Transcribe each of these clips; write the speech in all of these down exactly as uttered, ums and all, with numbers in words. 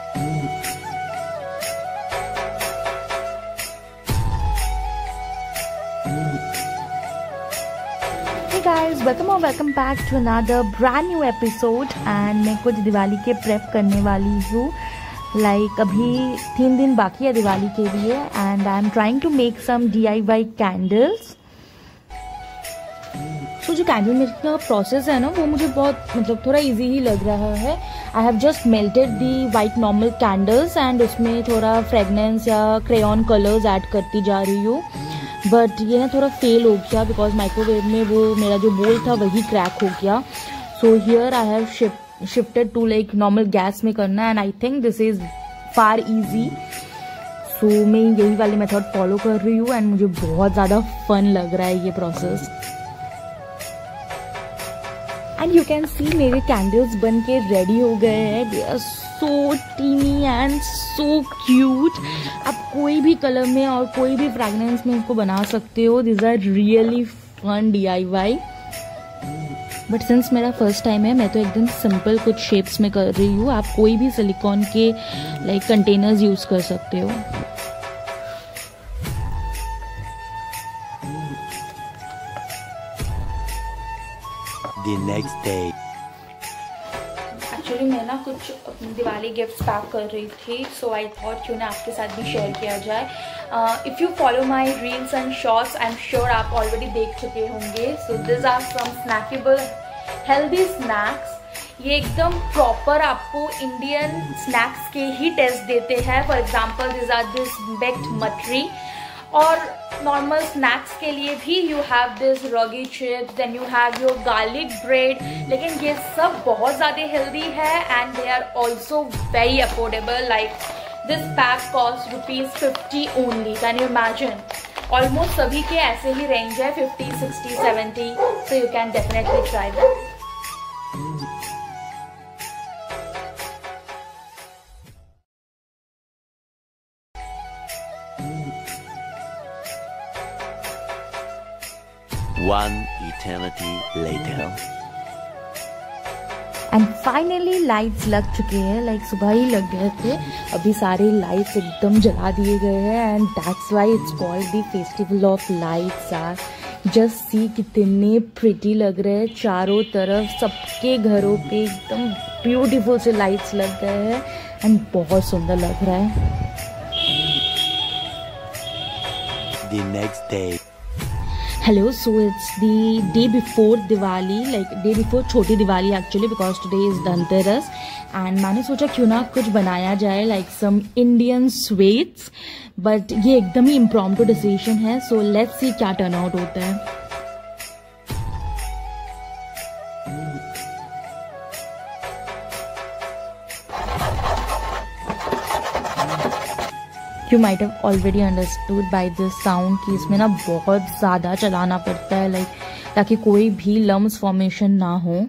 Hey guys, welcome or welcome back to another brand new episode and मैं कुछ दिवाली के prep करने वाली हूँ. लाइक like, अभी तीन दिन बाकी है दिवाली के लिए and I am trying to make some D I Y candles. तो जो कैंडल मेकिंग का प्रोसेस है ना वो मुझे बहुत मतलब थोड़ा इजी ही लग रहा है. I have just melted the white normal candles and उसमें थोड़ा फ्रेगनेंस या क्रेयॉन कलर्स ऐड करती जा रही हूँ. बट ये ना थोड़ा फेल हो गया बिकॉज माइक्रोवेव में वो मेरा जो बोल था वही क्रैक हो गया. So here I have shift shifted to like normal gas में करना and I think this is far easy. So मैं यही वाली मेथड फॉलो कर रही हूँ एंड मुझे बहुत ज़्यादा फन लग रहा है ये process. And you can see मेरे कैंडल्स बन के रेडी हो गए हैं. They are so tiny and so cute. आप कोई भी कलर में और कोई भी फ्रेगनेंस में इसको बना सकते हो. This are really fun D I Y. But since मेरा फर्स्ट टाइम है मैं तो एकदम सिंपल कुछ शेप्स में कर रही हूँ. आप कोई भी सिलिकॉन के लाइक कंटेनर्स यूज कर सकते हो. The next day. एक्चुअली मैं ना कुछ दिवाली गिफ्ट्स पैक कर रही थी सो आई थॉट क्यों ना आपके साथ भी शेयर किया जाए. If you follow my reels and shorts I am sure आप ऑलरेडी देख चुके होंगे. So this are some snackable healthy snacks. ये एकदम प्रॉपर आपको इंडियन स्नैक्स के ही टेस्ट देते हैं. For example this are this baked mathri. और नॉर्मल स्नैक्स के लिए भी you have this ragi chips, then you have your garlic bread. लेकिन ये सब बहुत ज़्यादा हेल्दी है and they are also very affordable. Like this pack cost rupees fifty only. Can you imagine? Almost सभी के ऐसे ही रेंज है fifty sixty seventy. So you can definitely try that. One eternity later. And finally lights लग चुके हैं. Like सुबह ही लग गए थे. अभी सारे लाइट्स एकदम जला दिए गए हैं and that's why it's called the festival of lights. Are just see कितने प्रिटी लग रहे हैं. चारों तरफ सबके घरों पे एकदम ब्यूटीफुल से लाइट्स लग गए हैं एंड बहुत सुंदर लग रहा है. The next day. Hello, so it's the day before Diwali, like day before छोटी Diwali actually because today is Dhanteras. and मैंने सोचा क्यों ना कुछ बनाया जाए like some Indian sweets. but ये एकदम ही impromptu decision है. so let's see क्या turn out होता है. You might have already understood by this sound कि इसमें ना बहुत ज़्यादा चलाना पड़ता है लाइक ताकि कोई भी लम्स फॉर्मेशन ना हो.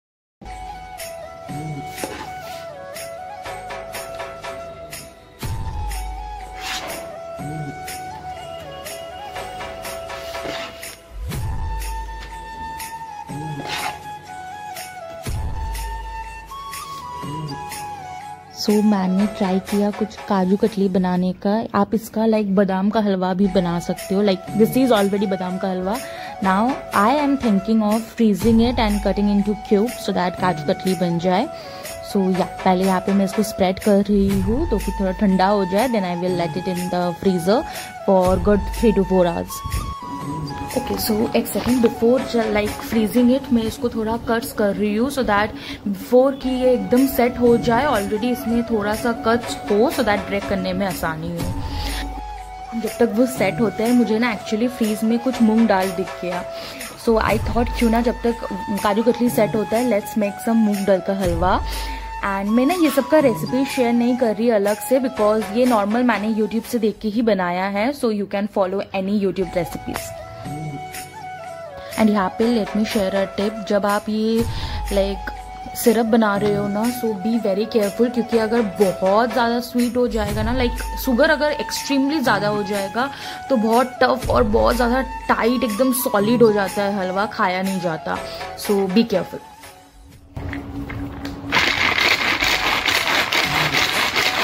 सो so, मैंने ट्राई किया कुछ काजू कतली बनाने का. आप इसका लाइक like, बादाम का हलवा भी बना सकते हो. लाइक दिस इज ऑलरेडी बादाम का halwa. Now I am thinking of freezing it and cutting into cube so that kaju katli बन जाए. सो so, या yeah, पहले यहाँ पे मैं इसको स्प्रेड कर रही हूँ तो फिर थोड़ा ठंडा हो जाए. Then I will let it in the freezer for good three two four hours. Okay so एक second before like freezing it मैं इसको थोड़ा कट्स कर रही हूँ सो दैट बिफोर कि ये एकदम सेट हो जाए ऑलरेडी इसमें थोड़ा सा कट्स हो सो दैट ब्रेक करने में आसानी हो. जब तक वो सेट होते हैं मुझे ना एक्चुअली फ्रीज में कुछ मूंग दाल दिख गया. सो आई थॉट क्यों ना जब तक काजू कतली सेट होता है लेट्स मेक सम मूंग दाल का हलवा. एंड मैं ना ये सब का रेसिपी शेयर नहीं कर रही अलग से बिकॉज ये नॉर्मल मैंने यूट्यूब से देख के ही बनाया है. So you can follow any YouTube recipes. And यहाँ पे let me share a tip. जब आप ये लाइक सिरप बना रहे हो ना सो बी वेरी केयरफुल क्योंकि अगर बहुत ज़्यादा स्वीट हो जाएगा ना लाइक शुगर अगर एक्सट्रीमली ज़्यादा हो जाएगा तो बहुत टफ और बहुत ज़्यादा टाइट एकदम सॉलिड हो जाता है हलवा, खाया नहीं जाता. So be careful.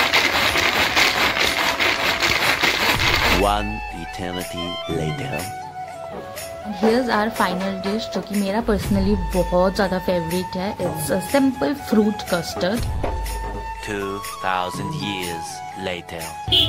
One eternity later. Here's our final dish जो कि मेरा पर्सनली बहुत ज़्यादा फेवरेट है. It's a simple fruit custard. Two thousand years later.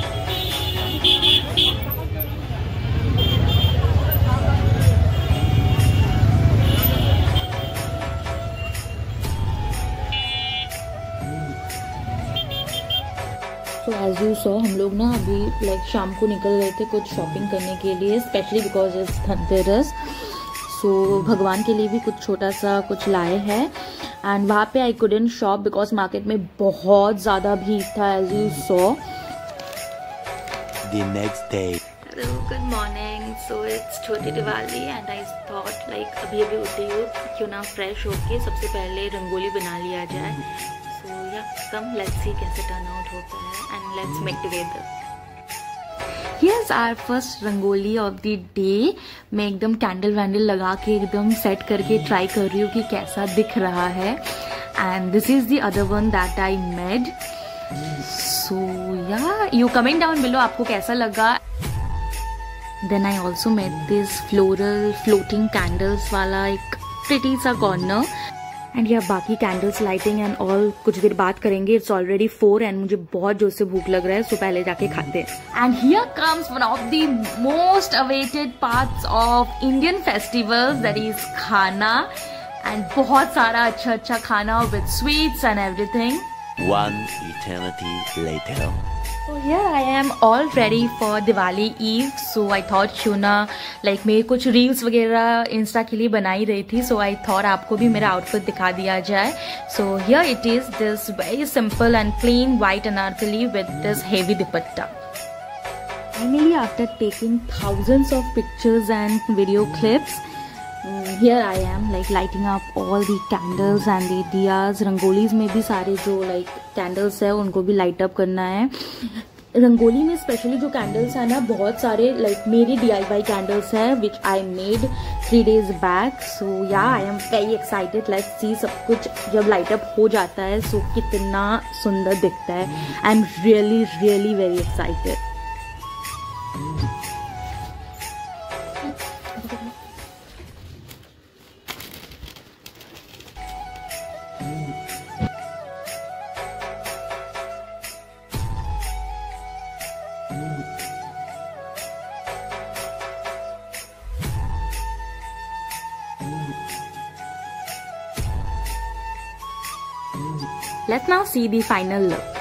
So as you saw हम लोग ना अभी लाइक like, शाम को निकल रहे थे कुछ शॉपिंग करने के लिए, specially because it's Dhanteras. So भगवान के लिए भी कुछ छोटा सा कुछ लाए हैं. एंड वहाँ पे I couldn't shop because market में बहुत ज़्यादा भीड़ था as you saw. The next day. Hello, good morning. So it's छोटी Diwali and I thought like अभी अभी उठी हूँ क्यों ना फ्रेश होके सबसे पहले रंगोली बना लिया जाए. So yeah, come let's see कैसे टर्न आउट होता है and let's make together. Here's our first rangoli of the day. मैं एकदम कैंडल वैंडल लगा के एकदम सेट करके ट्राई कर रही हूँ कि कैसा दिख रहा है. And this is the other one that I made. So yeah, you comment down below आपको कैसा लगा. Then I also made this floral floating candles वाला एक pretty सा corner. एंड या बाकी कैंडल्स लाइटिंग एंड ऑल कुछ देर बात करेंगे. इट्स ऑलरेडी फोर एंड मुझे बहुत जोर से भूख लग रहा है, सो पहले जाके खाते हैं. And here comes one of the most awaited parts of Indian festivals, that is खाना. एंड बहुत सारा अच्छा अच्छा खाना with sweets and everything. One eternity later. So here I am all ready for Diwali Eve. So I thought क्यों ना like मैं कुछ रील्स वगैरह इंस्टा के लिए बना ही रही थी. So I thought आपको भी मेरा आउटफिट दिखा दिया जाए. So here it is, this very simple and plain white anarkali with this heavy dupatta. Finally, after taking thousands of pictures and video clips, Um, here I am like lighting up all the candles and the diyas. Rangolis में भी सारे जो like candles है उनको भी light up करना है. रंगोली में स्पेशली जो कैंडल्स है ना बहुत सारे like मेरी D I Y कैंडल्स है which I made three days back. So yeah, I am very excited. Let's see सब कुछ जब light up हो जाता है so कितना सुंदर दिखता है. I'm really really very excited. Let's now see the final look.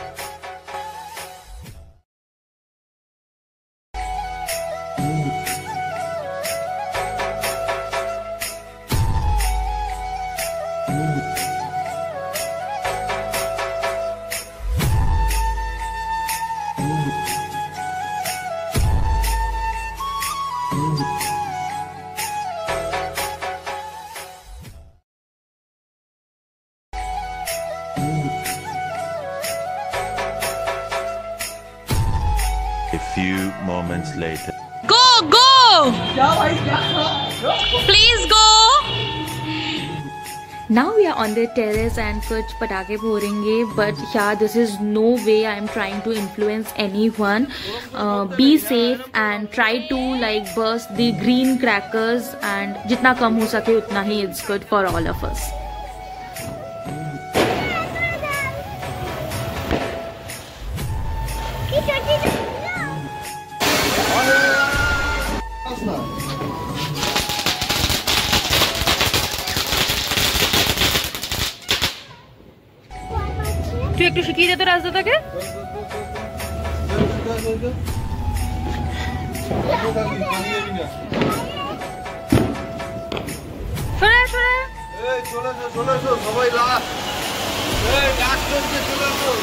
A few moments later. Go, go! Please go! Now we are on the terrace and कुछ पटाखे फोड़ेंगे. But yeah, this is no way I am trying to influence anyone. Uh, be safe and try to like burst the green crackers and जितना कम हो सके उतना ही it's good for all of us. তুই একটু শিখিয়ে দে তো রাজদাদাকে. সরে সরে এই চলে এসো চলে এসো সবাই লাস্ট এই লাস্ট করতে চলে এসো.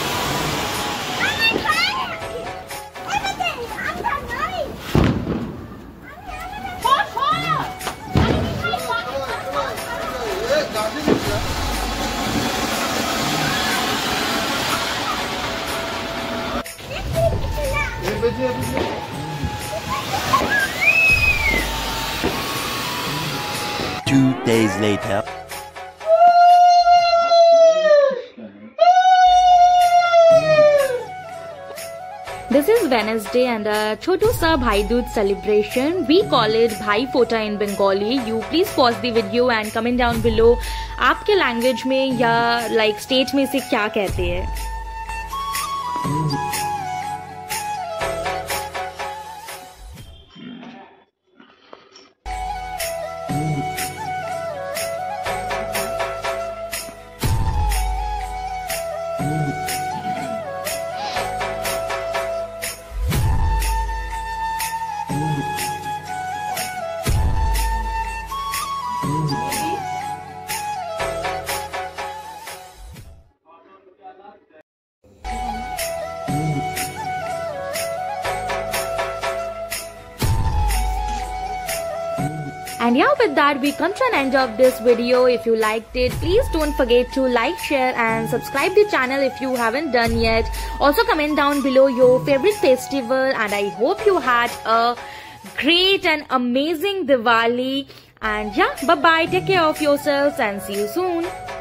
Two days later. This is Wednesday and a chotu sa Bhai Dooj celebration. We call it Bhai Phota in Bengali. You please pause the video and comment down below आपके language में या like state में से क्या कहते हैं. And yeah, with that we come to an end of this video. If you liked it, please don't forget to like, share and subscribe the channel if you haven't done yet. Also comment down below your favorite festival, and I hope you had a great and amazing Diwali. And yeah, bye bye, take care of yourselves and see you soon.